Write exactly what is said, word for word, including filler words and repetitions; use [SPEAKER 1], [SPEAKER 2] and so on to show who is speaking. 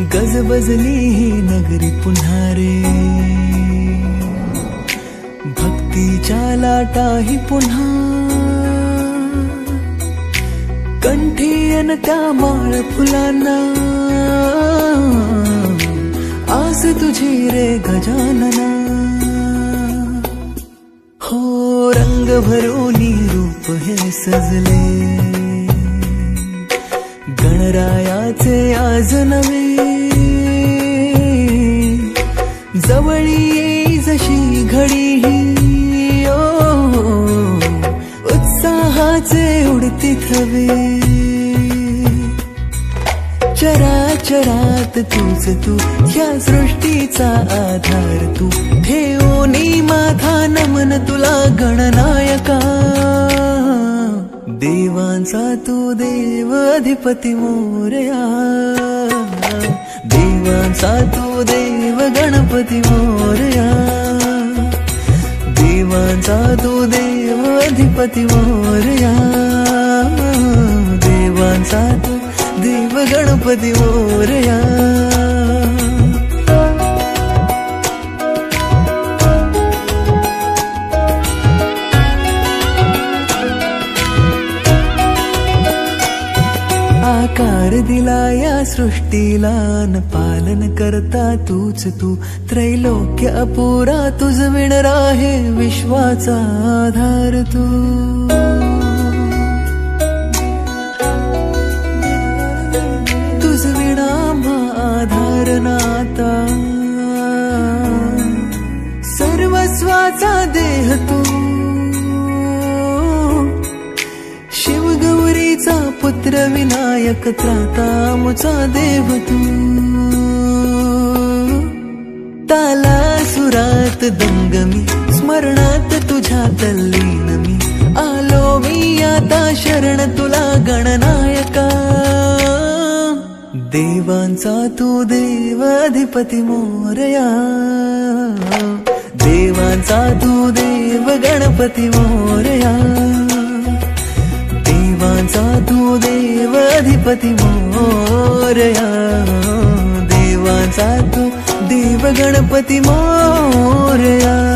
[SPEAKER 1] गजबजली ही नगरी पुन्हा रे, भक्तीच्या लाटाही पुन्हा, कंठी अन त्या माळ फुलांना, आस तुझी रे गजानना. हो रंग भरोनी रूप हे सजले, गणरायाचे आज नवे, जवळी येई जशी घडी ही, ओ उत्साहाचे उडती थवे. चराचरात तूच तू, या सृष्टीचा आधार तू, ठेवोनी माझा नमन तुला गणनायका. देवांचा तू देव अधिपती मोरया, देवांचा तू देव गणपती मोरया, देवांचा तू देव अधिपती मोरया, देवांचा तू देव गणपती मोरया. आकार दिला या सृष्टीला न पालन करता तूच तू, त्रैलोक्य अपुरा तुझ विण राहे विश्वाचा आधार तू. तुझ विणा आधार नाता, सर्वस्वाचा देह तू, शिवगौरीचा पुत्र विनायक त्राता मुचा देव तू. ताला सुरात दंगमी, स्मरणात तुझ्या तल्लीन मी, आलो मी आता शरण तुला गणनायका. देवांचा तू देव अधिपती मोरया, देवांचा तू देव गणपती मोरया, देवांचा तू देव अधिपती मोरया, देवांचा तू देव गणपती मोरया.